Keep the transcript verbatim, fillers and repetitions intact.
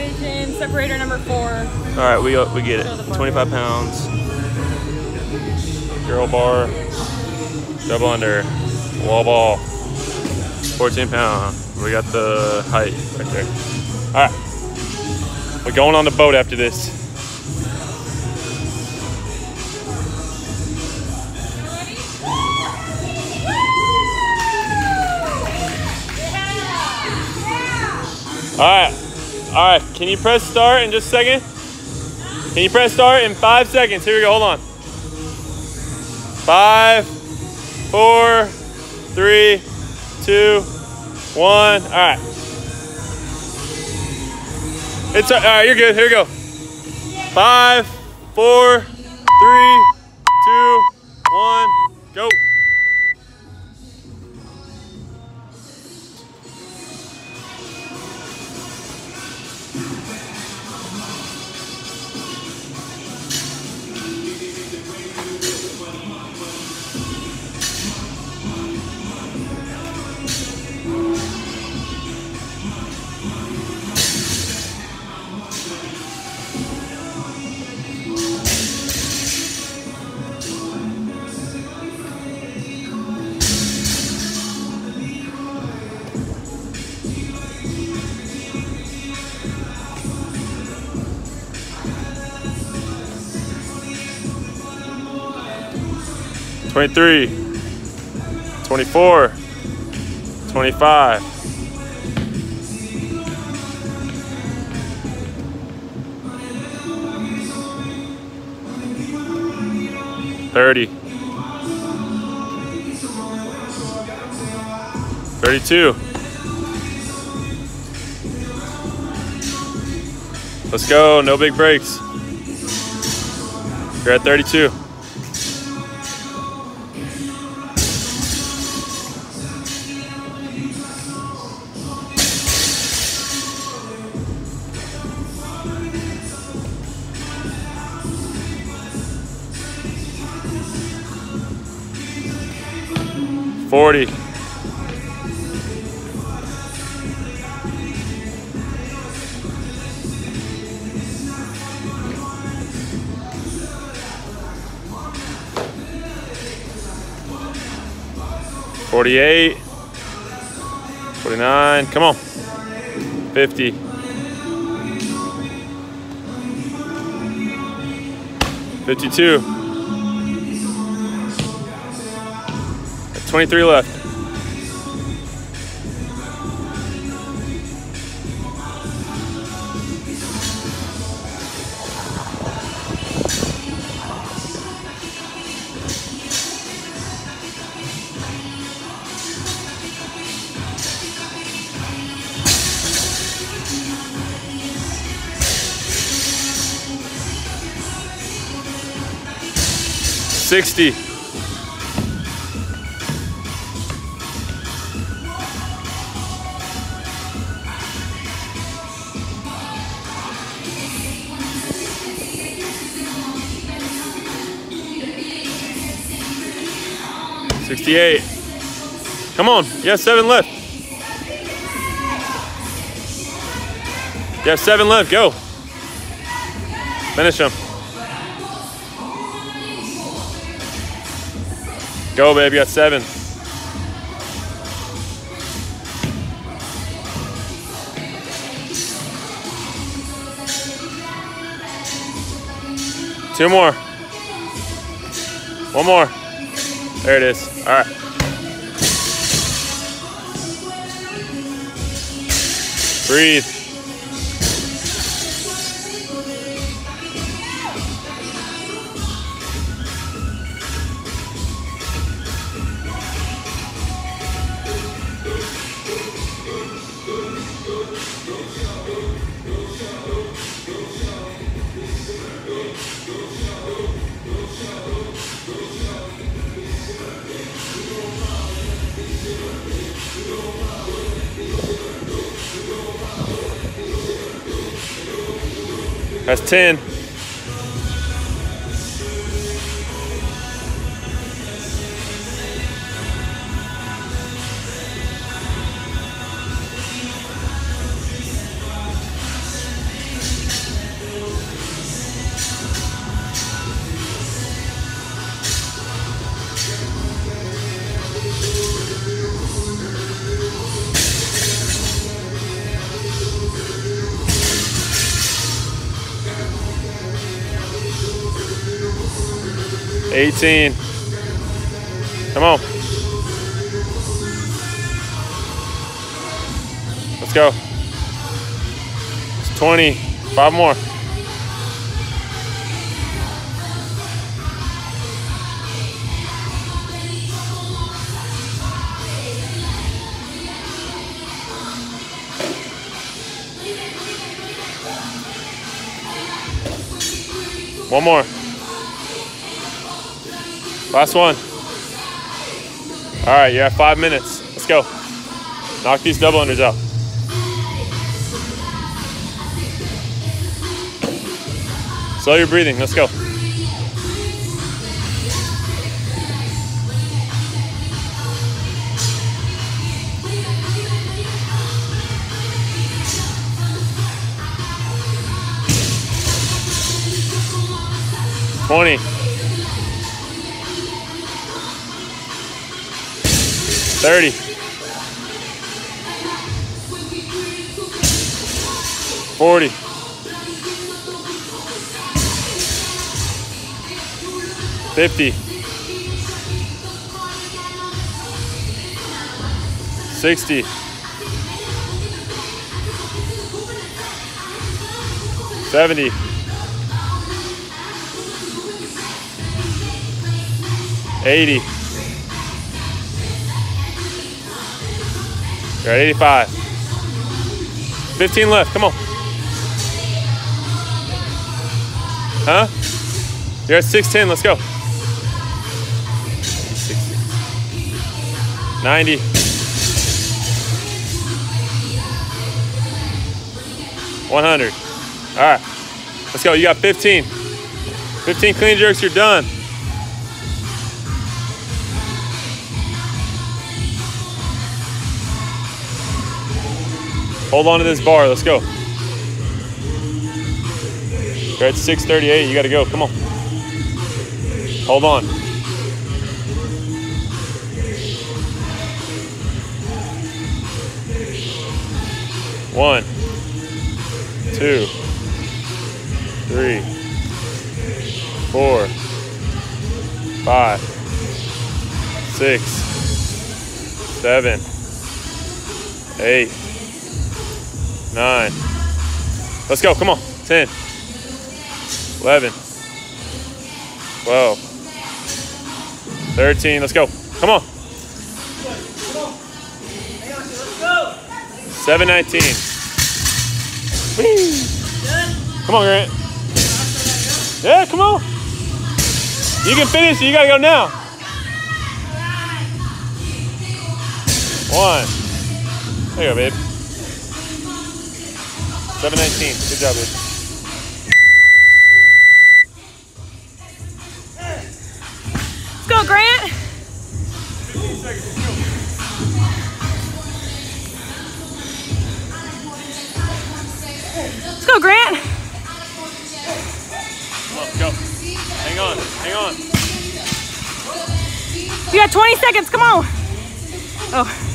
division, separator number four. All right, we we get it. twenty-five pounds. Girl bar, double under, wall ball, fourteen pound. We got the height right there. All right, we're going on the boat after this. All right, all right, can you press start in just a second? Can you press start in five seconds? Here we go, hold on. Five, four, three, two, one. All right. It's, all right, you're good, here we go. Five, four, three, two, one, go. twenty-three, twenty-four, twenty-five, thirty, thirty-two. Let's go, no big breaks. You're at thirty-two. forty. forty-eight. forty-nine. Come on. fifty. fifty-two. twenty-three left. sixty. sixty-eight. Come on, you have seven left. You have seven left, go. Finish them. Go, babe, you got seven. Two more. One more. There it is. All right. Breathe. That's ten. eighteen. Come on. Let's go. It's twenty. Five more. One more. Last one. All right, you're at five minutes. Let's go. Knock these double unders out. Slow your breathing. Let's go. twenty. thirty. forty. fifty. sixty. seventy. eighty. You're at eighty-five. fifteen left, come on. Huh? You're at six ten, let's go. ninety. one hundred. All right, let's go. You got fifteen. fifteen clean jerks, you're done. Hold on to this bar, let's go. You're at six thirty-eight, you gotta go, come on. Hold on. One, two, three, four, five, six, seven, eight, nine. Let's go, come on. ten, eleven, twelve, thirteen. Let's go. Come on. seven nineteen. Come on, Grant. Yeah, come on. You can finish it. You got to go now. One. There you go, babe. seven nineteen. Good job, babe. Let's go, Grant. Let's go, Grant. Come on, go. Hang on, hang on. You got twenty seconds, come on. Oh.